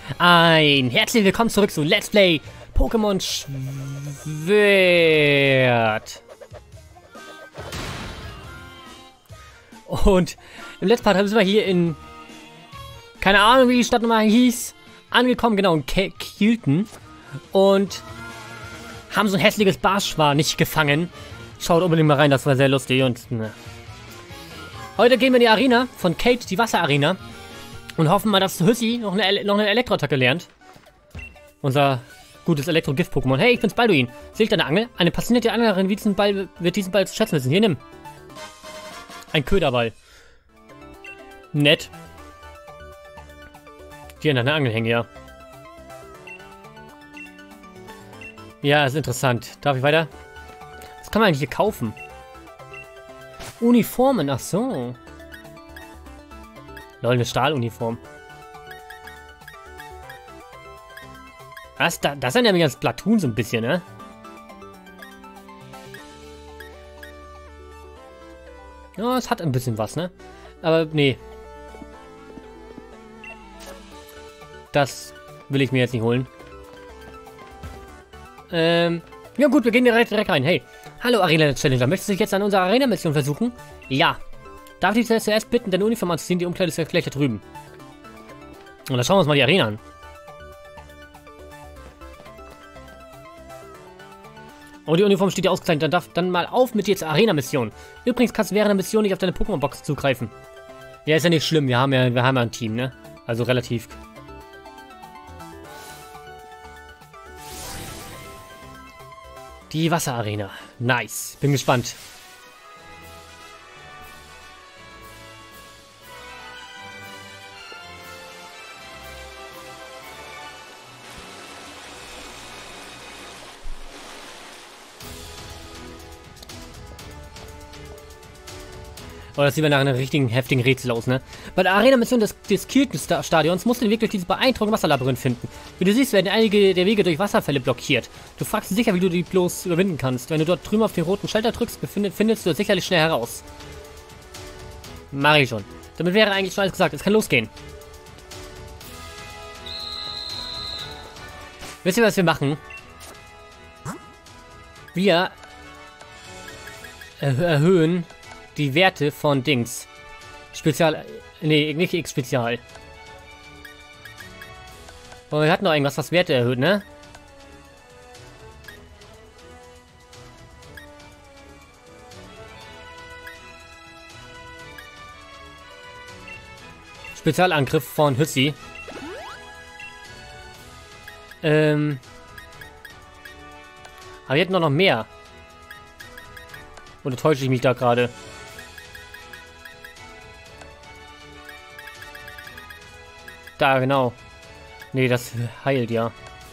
Ein herzlich willkommen zurück zu Let's Play Pokémon Schwert. Und im letzten Part sind wir hier in, keine Ahnung wie die Stadt nochmal hieß, angekommen, genau, in Kilton. Und haben so ein hässliches Barschwar nicht gefangen. Schaut unbedingt mal rein, das war sehr lustig. Und ne. Heute gehen wir in die Arena von Kate, die Wasserarena. Und hoffen mal, dass Hüssi noch eine Elektroattacke lernt. Unser gutes Elektro-Gift-Pokémon. Hey, ich bin's Balduin. Sehe ich deine Angel? Eine passionierte Anglerin wird diesen Ball zu schätzen wissen. Hier, nimm. Ein Köderball. Nett. Hier an deiner Angel hängen, ja. Ja, ist interessant. Darf ich weiter? Was kann man eigentlich hier kaufen? Uniformen, ach so. Lol, eine Stahluniform. Das ist ja nämlich ganz Platoon so ein bisschen, ne? Ja, es hat ein bisschen was, ne? Aber nee. Das will ich mir jetzt nicht holen. Ja gut, wir gehen direkt rein. Hey, hallo Arena Challenger. Möchtest du dich jetzt an unserer Arena-Mission versuchen? Ja. Darf ich dich zuerst bitten, deine Uniform anzuziehen? Die Umkleide ist ja gleich da drüben. Und dann schauen wir uns mal die Arena an. Oh, die Uniform steht ja ausgezeichnet. Dann mal auf mit dir zur Arena-Mission. Übrigens kannst du während der Mission nicht auf deine Pokémon-Box zugreifen. Ja, ist ja nicht schlimm. Wir haben ja ein Team, ne? Also relativ. Die Wasserarena. Nice. Bin gespannt. Oh, das sieht nach einem richtigen, heftigen Rätsel aus, ne? Bei der Arena-Mission des Kilton-Stadions musst du den Weg durch dieses beeindruckende Wasserlabyrinth finden. Wie du siehst, werden einige der Wege durch Wasserfälle blockiert. Du fragst dich sicher, wie du die bloß überwinden kannst. Wenn du dort drüben auf den roten Schalter drückst, findest du das sicherlich schnell heraus. Mach ich schon. Damit wäre eigentlich schon alles gesagt. Es kann losgehen. Wisst ihr, was wir machen? Wir erhöhen die Werte von Dings. Spezial. Nee, nicht X-Spezial. Aber wir hatten noch irgendwas, was Werte erhöht, ne? Spezialangriff von Hüssi. Aber wir hätten noch mehr. Oder täusche ich mich da gerade? Da, genau. Nee, das heilt ja.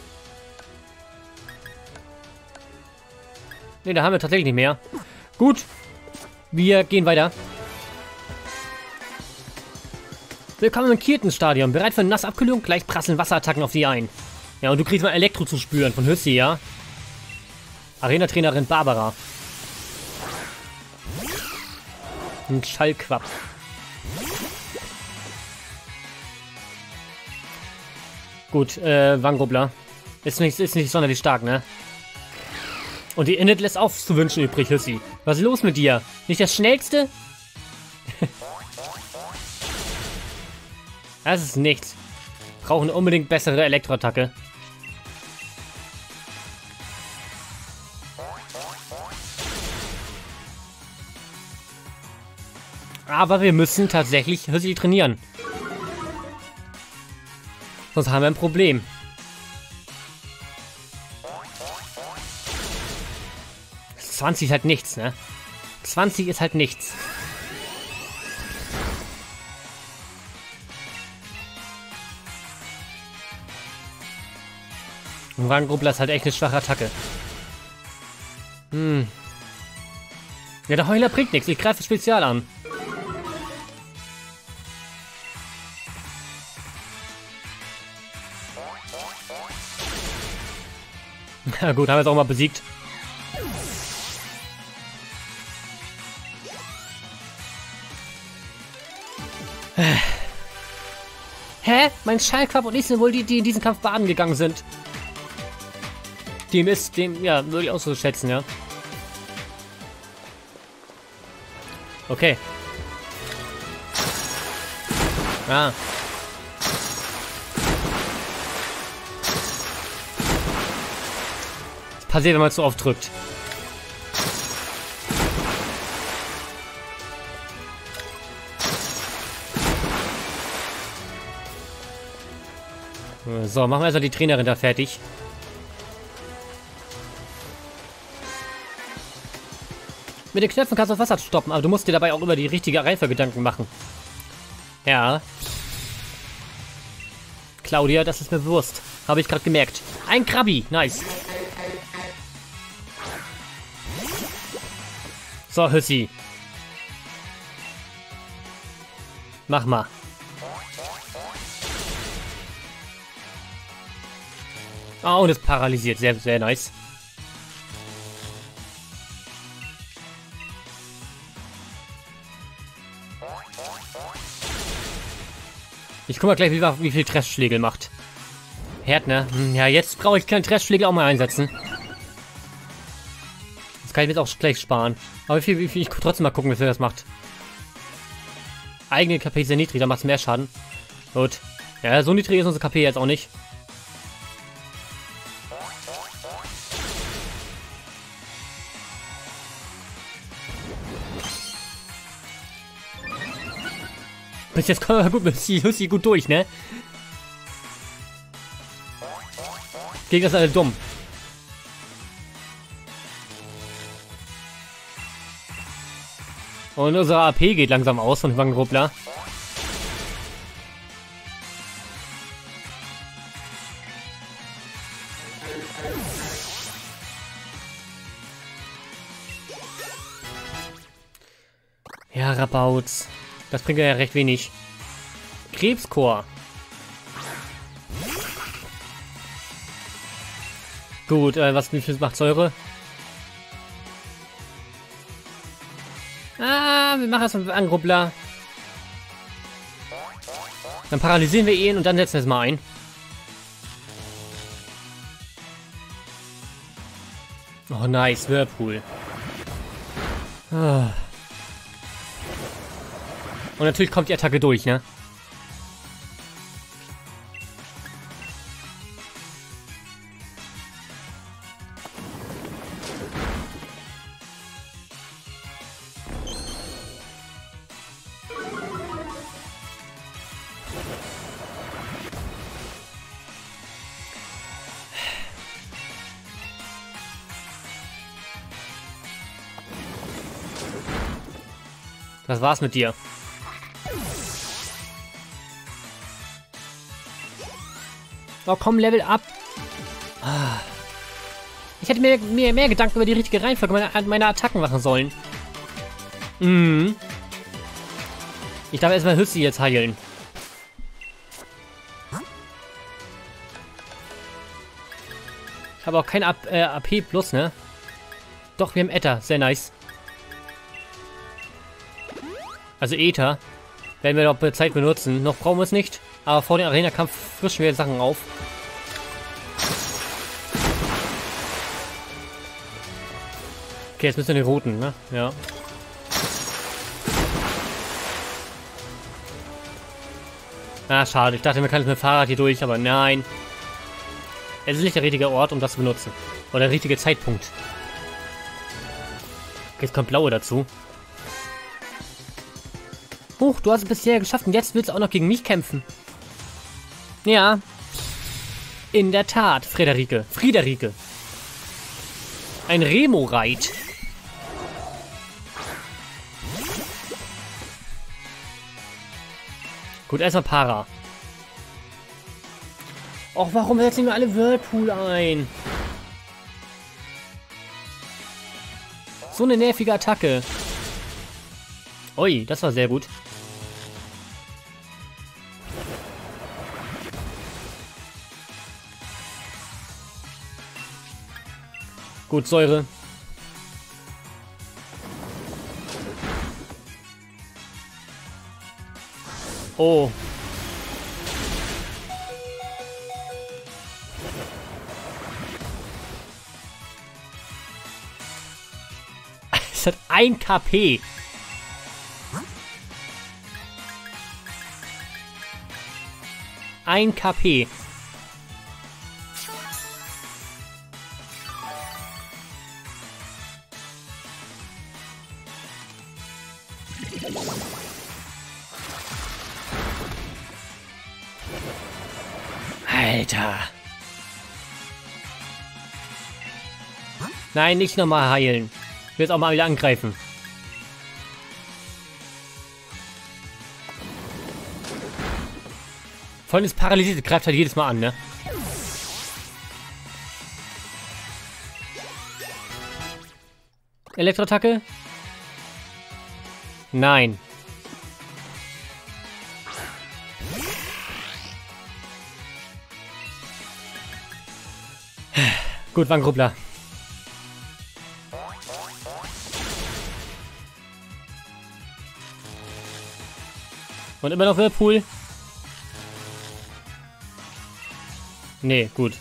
Nee, da haben wir tatsächlich nicht mehr. Gut. Wir gehen weiter. Willkommen im Kilton-Stadion. Bereit für eine Nassabkühlung? Gleich prasseln Wasserattacken auf sie ein. Ja, und du kriegst mal Elektro zu spüren von Hüssi, ja? Arena-Trainerin Barbara. Ein Schallquapp. Gut, Wangobler. Ist nicht sonderlich stark, ne? Und die Init lässt auch zu wünschen übrig, Hüssi. Was ist los mit dir? Nicht das Schnellste? Das ist nichts. Brauchen unbedingt bessere Elektroattacke. Aber wir müssen tatsächlich Hüssi trainieren. Sonst haben wir ein Problem. Das 20 ist halt nichts, ne? 20 ist halt nichts. Und Wangrubbler ist halt echt eine schwache Attacke. Ja, der Heuler bringt nichts. Ich greife Spezial an. Na gut, haben wir es auch mal besiegt. Hä? Mein Schallquapp und ich sind wohl die, die in diesen Kampf baden gegangen sind. Ja, würde ich auch so schätzen, ja. Okay. Ah. Das passiert, wenn man zu oft drückt. So, machen wir also die Trainerin da fertig. Mit den Knöpfen kannst du Wasser stoppen, aber du musst dir dabei auch über die richtige Reife Gedanken machen. Ja. Claudia, das ist mir bewusst. Habe ich gerade gemerkt. Ein Krabi, nice. So, Hüssi. Mach mal. Oh, und ist paralysiert. Sehr, sehr nice. Ich guck mal gleich, wie viel Treffschlägel macht. Herd, ne? Ja, jetzt brauche ich keinen Treffschlägel auch mal einsetzen. Das kann ich mir jetzt auch gleich sparen. Aber wie viel ich trotzdem mal gucken, wie viel das macht. Eigene KP ist sehr niedrig, da macht es mehr Schaden. Gut. Ja, so niedrig ist unsere KP jetzt auch nicht. Bis jetzt kommen wir gut mit Hüssi gut durch, ne? Gegner sind alle dumm. Und unsere AP geht langsam aus von Wangruppler. Ja, Rabauz. Das bringt ja recht wenig. Krebschor. Gut, wie viel macht Säure? Ah, wir machen das mit Angruppler. Dann paralysieren wir ihn und dann setzen wir es mal ein. Oh, nice, Whirlpool. Ah. Und natürlich kommt die Attacke durch, ne? Das war's mit dir. Oh, komm, Level up. Ich hätte mir mehr Gedanken über die richtige Reihenfolge meiner Attacken machen sollen. Mhm. Ich darf erstmal Hüssi jetzt heilen. Ich habe auch kein AP plus, ne? Doch, wir haben Äther. Sehr nice. Also Äther. Werden wir doch Zeit benutzen. Noch brauchen wir es nicht. Aber vor dem Arena-Kampf frischen wir Sachen auf. Okay, jetzt müssen wir den roten, ne? Ja. Ah, schade. Ich dachte, wir können mit dem Fahrrad hier durch, aber nein. Es ist nicht der richtige Ort, um das zu benutzen. Oder der richtige Zeitpunkt. Okay, jetzt kommt Blaue dazu. Huch, du hast es bisher geschafft und jetzt willst du auch noch gegen mich kämpfen. Ja. In der Tat, Friederike. Ein Remo-Reit. Gut, erstmal Para. Och, warum setzen wir alle Whirlpool ein? So eine nervige Attacke. Ui, das war sehr gut. Gut, Säure. Oh. Das hat 1 KP. Ein KP. Alter. Nein, nicht nochmal heilen. Ich will jetzt auch mal wieder angreifen. Volles Paralysierte greift halt jedes Mal an, ne? Elektroattacke? Nein. Gut, Wanggruppler. Und immer noch Whirlpool? Nee, gut.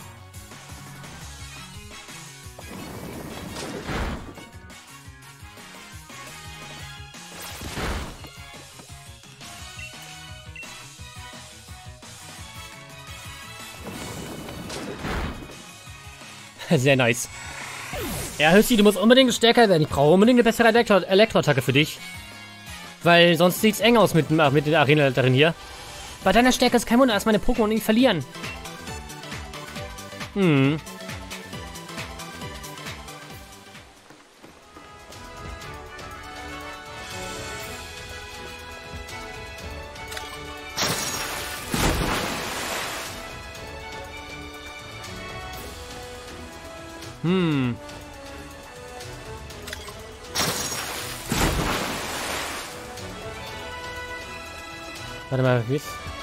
Sehr nice. Ja, Hüssi, du musst unbedingt stärker werden. Ich brauche unbedingt eine bessere Elektroattacke für dich. Weil sonst sieht's eng aus mit der Arena-Leiterin hier. Bei deiner Stärke ist kein Wunder, dass meine Pokémon nicht verlieren. Hm. Warte mal, wie ist...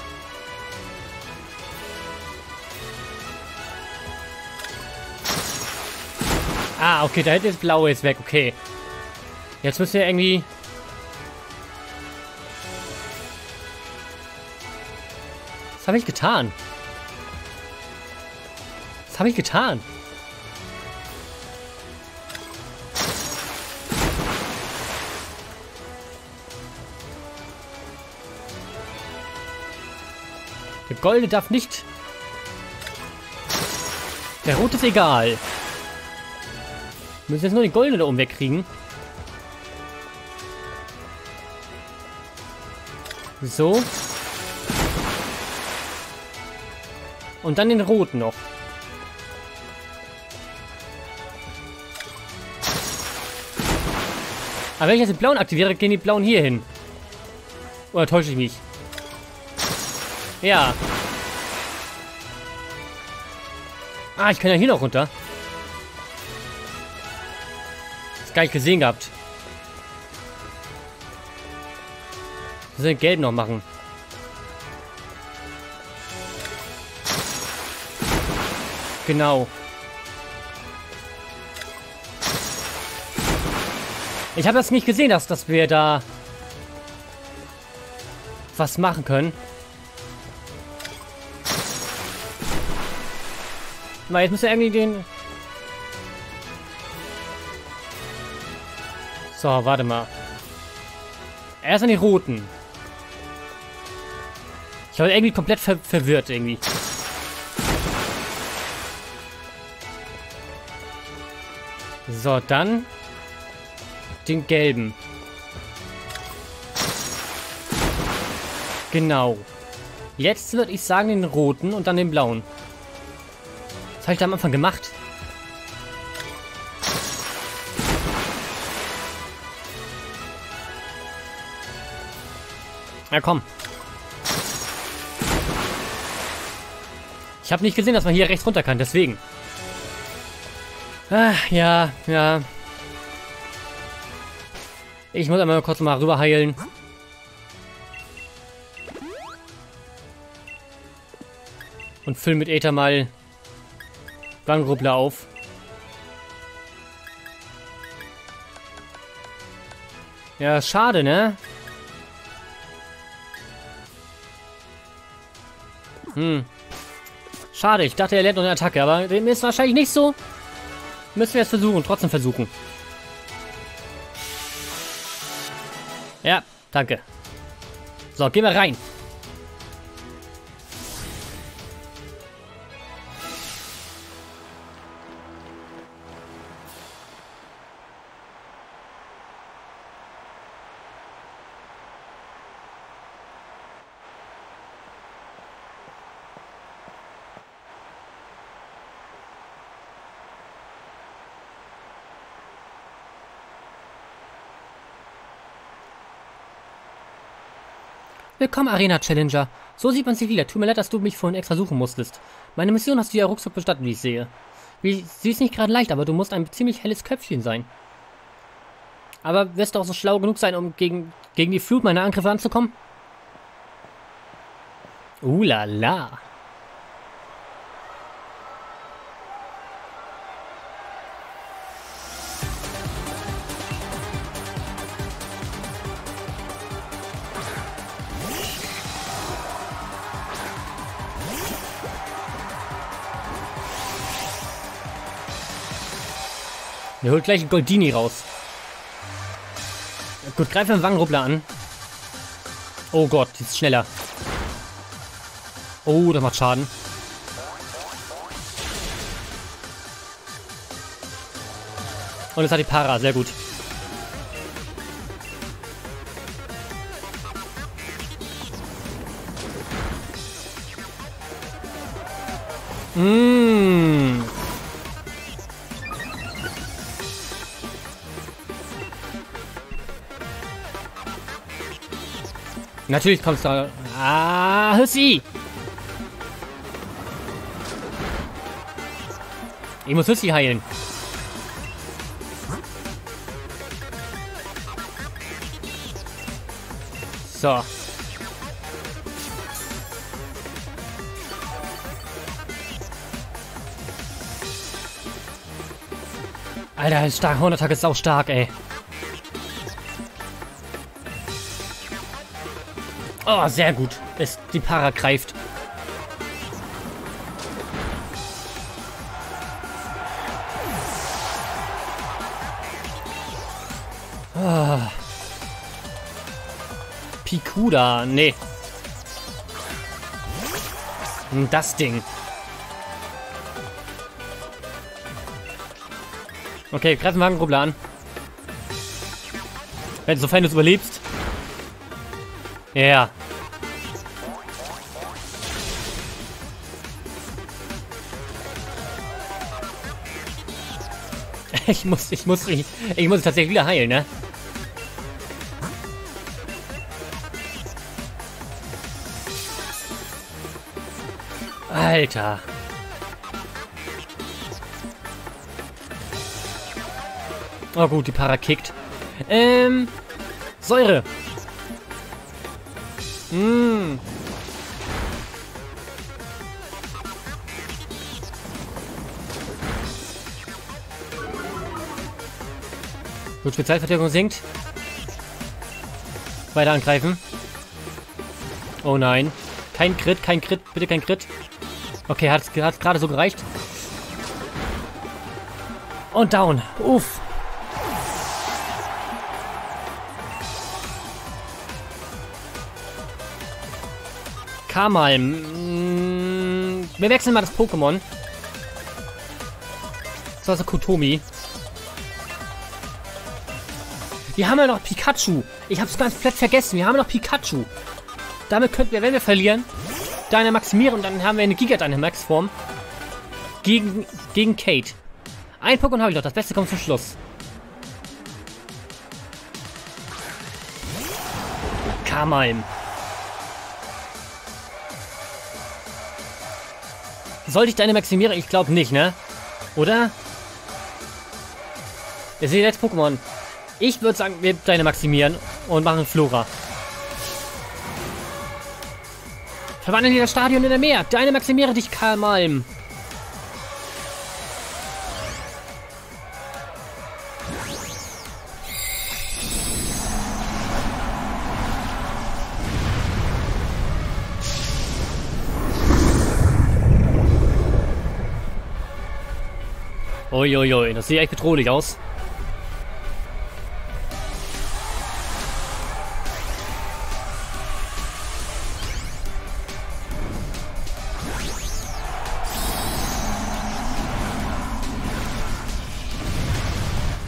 Ah, okay, da hinten ist Blaue ist weg, okay. Jetzt müssen wir irgendwie... Was habe ich getan? Was habe ich getan? Der Goldene darf nicht... Der Rote ist egal. Wir müssen jetzt nur den Goldenen da oben wegkriegen. So. Und dann den Roten noch. Aber wenn ich jetzt den Blauen aktiviere, gehen die Blauen hier hin. Oder täusche ich mich? Ja. Ah, ich kann ja hier noch runter. Das gar nicht gesehen gehabt. Wir sollen den Gelben noch machen. Genau. Ich habe das nicht gesehen, dass wir da was machen können. Weil jetzt muss ja irgendwie den... So, warte mal. Erst an die Roten. Ich war irgendwie komplett verwirrt irgendwie. So, dann den Gelben. Genau. Jetzt würde ich sagen den Roten und dann den Blauen. Was habe ich da am Anfang gemacht? Ja, komm. Ich habe nicht gesehen, dass man hier rechts runter kann, deswegen. Ach, ja, ja. Ich muss einmal kurz mal rüber heilen. Und füllen mit Äther mal Wanggruppler auf. Ja, schade, ne? Schade, ich dachte, er lernt noch eine Attacke, aber dem ist wahrscheinlich nicht so. Müssen wir es versuchen, trotzdem versuchen. Ja, danke. So, gehen wir rein. Willkommen, Arena Challenger. So sieht man sich wieder. Tut mir leid, dass du mich vorhin extra suchen musstest. Meine Mission hast du ja ruckzuck bestattet, wie ich sehe. Sie ist nicht gerade leicht, aber du musst ein ziemlich helles Köpfchen sein. Aber wirst du auch so schlau genug sein, um gegen die Flut meiner Angriffe anzukommen? La la. Der holt gleich einen Goldini raus. Gut, greifen wir einen Wangenrubbler an. Oh Gott, die ist schneller. Oh, das macht Schaden. Und jetzt hat die Para, sehr gut. Natürlich kommst du da. Hüssi! Ich muss Hüssi heilen. So. Alter, stark. 100 ist auch stark, ey. Oh, sehr gut. Die Para greift. Oh. Pikuda, nee. Das Ding. Okay, greifen wir Wangenrubbler an. Sofern du es überlebst. Ja. Yeah. Ich muss tatsächlich wieder heilen, ne? Alter. Oh gut, die Para kickt. Säure. Gut, Spezialverteidigung sinkt. Weiter angreifen. Oh nein. Kein Crit, bitte kein Crit. Okay, hat gerade so gereicht. Und down. Uff. Kamalm. Wir wechseln mal das Pokémon. Das war so Kotomi. Wir haben ja noch Pikachu. Ich hab's ganz komplett vergessen. Wir haben noch Pikachu. Damit könnten wir, wenn wir verlieren, Dynamaximieren und dann haben wir eine Giga-Dynamax-Form gegen Kate. Ein Pokémon habe ich noch. Das Beste kommt zum Schluss. Kamalm. Sollte ich Dynamaximieren? Ich glaube nicht, ne? Oder? Ihr seht jetzt Pokémon. Ich würde sagen, wir Dynamaximieren und machen Flora. Verwandeln wir das Stadion in der Meer. Dynamaximiere dich, Kamalm. Uiuiui, das sieht echt bedrohlich aus.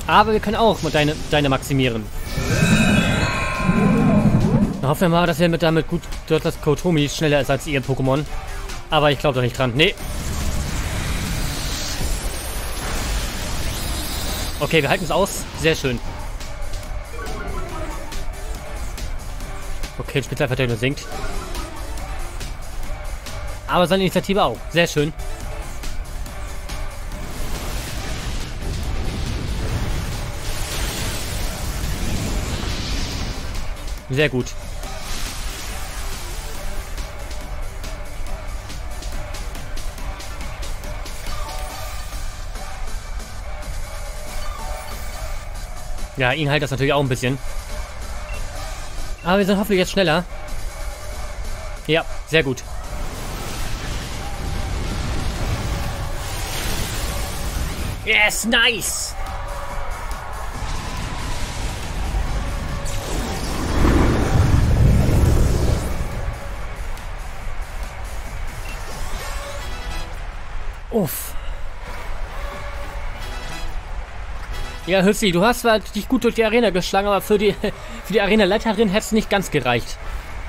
Aber wir können auch mit deine maximieren. Dann hoffen wir mal, dass wir damit gut, dass Kotomi schneller ist als ihr Pokémon. Aber ich glaube doch nicht dran. Nee. Okay, wir halten es aus. Sehr schön. Okay, Spezialverteidigung sinkt. Aber seine Initiative auch. Sehr schön. Sehr gut. Ja, ihn halt das natürlich auch ein bisschen. Aber wir sind hoffentlich jetzt schneller. Ja, sehr gut. Yes, nice! Uff. Ja, Hüssi, du hast zwar dich gut durch die Arena geschlagen, aber für die Arena-Leiterin hätte es nicht ganz gereicht.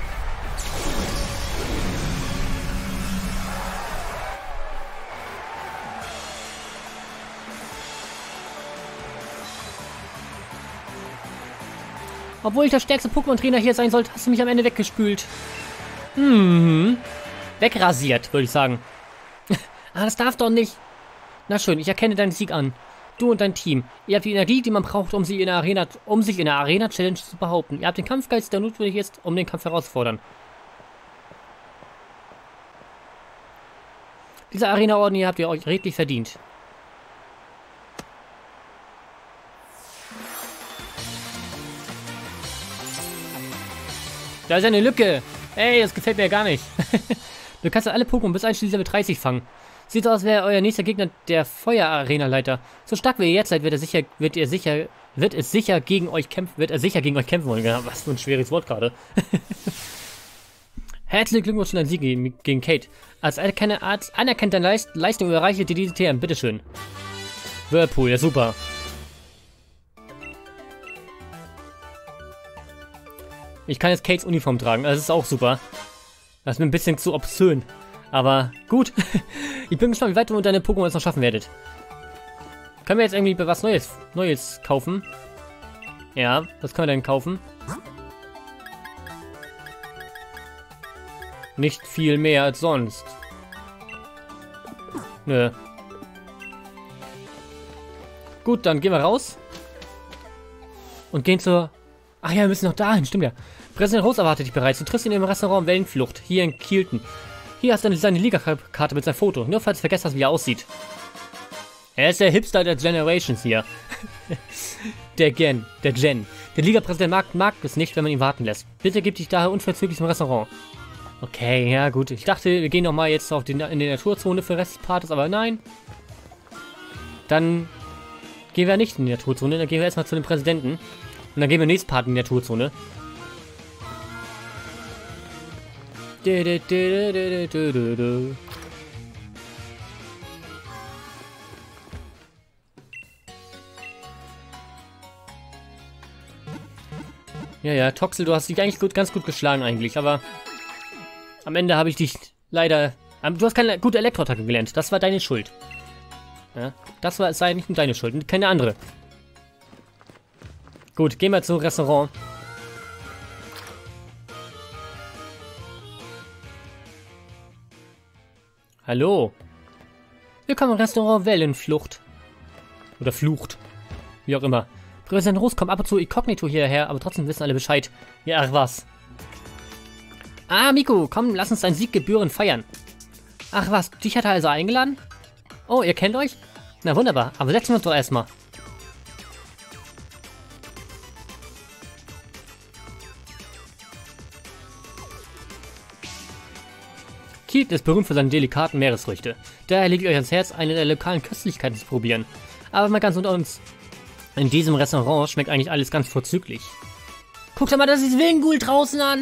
Obwohl ich der stärkste Pokémon-Trainer hier sein sollte, hast du mich am Ende weggespült. Wegrasiert, würde ich sagen. Ah, das darf doch nicht. Na schön, ich erkenne deinen Sieg an. Du und dein Team. Ihr habt die Energie, die man braucht, um sich in der Arena-Challenge zu behaupten. Ihr habt den Kampfgeist, der notwendig ist, um den Kampf herauszufordern. Diese Arena-Orden hier habt ihr euch redlich verdient. Da ist eine Lücke. Ey, das gefällt mir ja gar nicht. Du kannst ja alle Pokémon bis einschließlich Level 30 fangen. Sieht so aus, als wäre euer nächster Gegner der Feuer-Arena-Leiter. So stark wie ihr jetzt seid, wird er sicher gegen euch kämpfen wollen. Ja, was für ein schweres Wort gerade. Herzlichen Glückwunsch zu deinem Sieg gegen Kate. Als anerkannte Leistung überreiche dir diese TM. Bitteschön. Whirlpool, ja super. Ich kann jetzt Kates Uniform tragen, das ist auch super. Das ist mir ein bisschen zu obszön. Aber gut. Ich bin gespannt, wie weit du und deine Pokémon es noch schaffen werdet. Können wir jetzt irgendwie was Neues kaufen? Ja, was können wir denn kaufen? Nicht viel mehr als sonst. Nö. Gut, dann gehen wir raus. Und gehen zur... Ach ja, wir müssen noch dahin, stimmt ja. Präsident Rose erwartet dich bereits. Du triffst ihn im Restaurant Wellenflucht, hier in Kielten. Hier hast du seine Liga-Karte mit seinem Foto. Nur falls du vergessen hast, wie er aussieht. Er ist der Hipster der Generations hier. Der Gen. Der Liga-Präsident mag es nicht, wenn man ihn warten lässt. Bitte gib dich daher unverzüglich zum Restaurant. Okay, ja gut. Ich dachte, wir gehen nochmal jetzt in die Naturzone für den Rest des Partes, aber nein. Dann gehen wir nicht in die Naturzone. Dann gehen wir erstmal zu dem Präsidenten. Und dann gehen wir nächsten Part in die Naturzone. Ja, Toxel, du hast dich eigentlich ganz gut geschlagen eigentlich, aber am Ende habe ich dich leider... Du hast keine gute Elektroattacke gelernt, das war deine Schuld. Ja, sei nicht nur deine Schuld, keine andere. Gut, gehen wir zum Restaurant. Hallo. Willkommen im Restaurant Wellenflucht. Oder Flucht. Wie auch immer. Präsident Rose kommt ab und zu inkognito hierher, aber trotzdem wissen alle Bescheid. Ja, ach was. Ah, Miku, komm, lass uns deinen Sieg gebührend feiern. Ach was, dich hat er also eingeladen? Oh, ihr kennt euch? Na wunderbar, aber setzen wir uns doch erstmal. Kielten ist berühmt für seine delikaten Meeresfrüchte. Daher lege ich euch ans Herz, eine der lokalen Köstlichkeiten zu probieren. Aber mal ganz unter uns. In diesem Restaurant schmeckt eigentlich alles ganz vorzüglich. Guckt mal das Willengoul draußen an!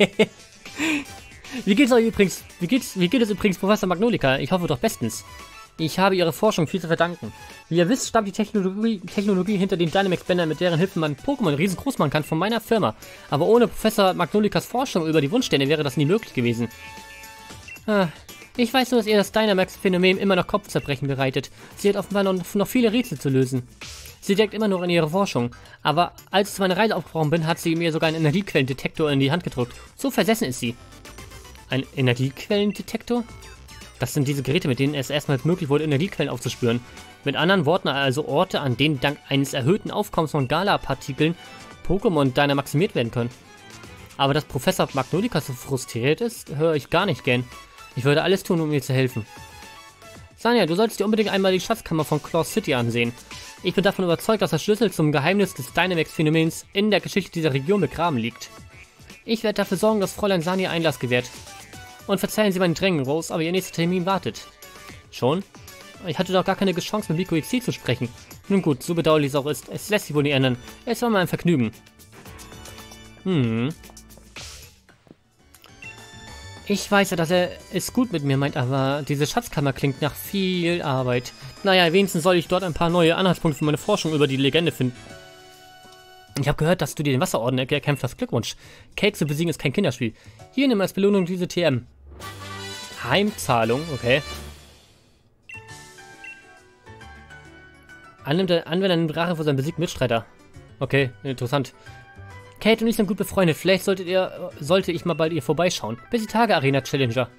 Wie geht es euch übrigens? Wie geht es übrigens, Professor Magnolika? Ich hoffe doch bestens. Ich habe ihre Forschung viel zu verdanken. Wie ihr wisst, stammt die Technologie hinter den Dynamax-Bändern, mit deren Hilfe man Pokémon riesengroß machen kann, von meiner Firma. Aber ohne Professor Magnolikas Forschung über die Wunschsterne wäre das nie möglich gewesen. Ich weiß nur, dass ihr das Dynamax-Phänomen immer noch Kopfzerbrechen bereitet. Sie hat offenbar noch viele Rätsel zu lösen. Sie denkt immer noch an ihre Forschung. Aber als ich zu meiner Reise aufgebrochen bin, hat sie mir sogar einen Energiequellendetektor in die Hand gedrückt. So versessen ist sie. Ein Energiequellendetektor? Das sind diese Geräte, mit denen es erstmals möglich wurde, Energiequellen aufzuspüren. Mit anderen Worten also Orte, an denen dank eines erhöhten Aufkommens von Gala-Partikeln Pokémon Dynamaximiert werden können. Aber dass Professor Magnolika so frustriert ist, höre ich gar nicht gern. Ich würde alles tun, um ihr zu helfen. Sanja, du solltest dir unbedingt einmal die Schatzkammer von Claw City ansehen. Ich bin davon überzeugt, dass der Schlüssel zum Geheimnis des Dynamax-Phänomens in der Geschichte dieser Region begraben liegt. Ich werde dafür sorgen, dass Fräulein Sanja Einlass gewährt. Und verzeihen Sie meinen Drängen, Rose, aber Ihr nächster Termin wartet. Schon? Ich hatte doch gar keine Chance, mit Miko XC zu sprechen. Nun gut, so bedauerlich es auch ist, es lässt sich wohl nicht ändern. Es war mal ein Vergnügen. Ich weiß ja, dass er es gut mit mir meint, aber diese Schatzkammer klingt nach viel Arbeit. Naja, wenigstens soll ich dort ein paar neue Anhaltspunkte für meine Forschung über die Legende finden. Ich habe gehört, dass du dir den Wasserorden erkämpft hast. Glückwunsch. Cake zu besiegen ist kein Kinderspiel. Hier nimm als Belohnung diese TM. Heimzahlung, okay. Anwender nimmt Rache für seinen besiegten Mitstreiter. Okay, interessant. Kate und ich sind gut befreundet. Vielleicht sollte ich mal bald ihr vorbeischauen. Bis die Tage, Arena Challenger.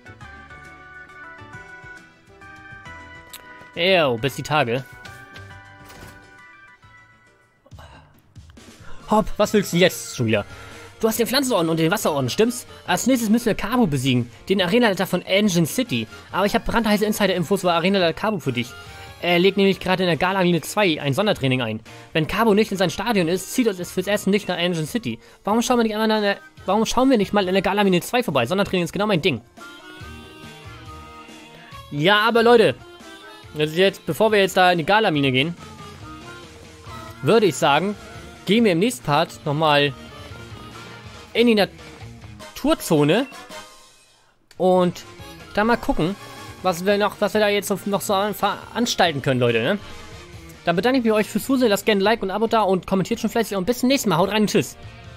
Bis die Tage. Hopp, was willst du jetzt schon wieder? Du hast den Pflanzenorden und den Wasserorden, stimmt's? Als nächstes müssen wir Kabu besiegen, den Arenaleiter von Engine City. Aber ich habe brandheiße Insider-Infos über Arenaleiter Kabu für dich. Er legt nämlich gerade in der Galamine 2 ein Sondertraining ein. Wenn Kabu nicht in sein Stadion ist, zieht uns es fürs Erste nicht nach Engine City. Warum schauen wir nicht mal in der Galamine 2 vorbei? Sondertraining ist genau mein Ding. Ja, aber Leute, bevor wir jetzt da in die Galamine gehen, würde ich sagen, gehen wir im nächsten Part nochmal in die Naturzone und da mal gucken, was wir da jetzt noch so veranstalten können, Leute, ne? Dann bedanke ich mich bei euch fürs Zusehen, lasst gerne ein Like und ein Abo da und kommentiert schon fleißig und bis zum nächsten Mal. Haut rein und tschüss.